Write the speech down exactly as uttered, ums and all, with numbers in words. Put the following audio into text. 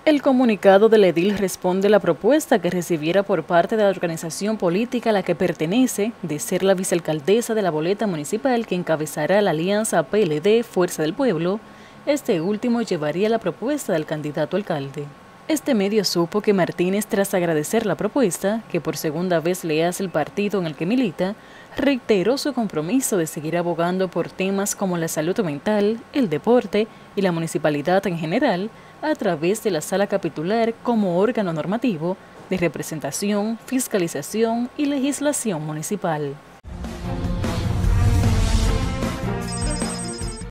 El comunicado del edil responde a la propuesta que recibiera por parte de la organización política a la que pertenece de ser la vicealcaldesa de la boleta municipal que encabezará la alianza P L D Fuerza del Pueblo. Este último llevaría la propuesta del candidato alcalde. Este medio supo que Martínez, tras agradecer la propuesta, que por segunda vez le hace el partido en el que milita, reiteró su compromiso de seguir abogando por temas como la salud mental, el deporte y la municipalidad en general, a través de la Sala Capitular como órgano normativo de representación, fiscalización y legislación municipal.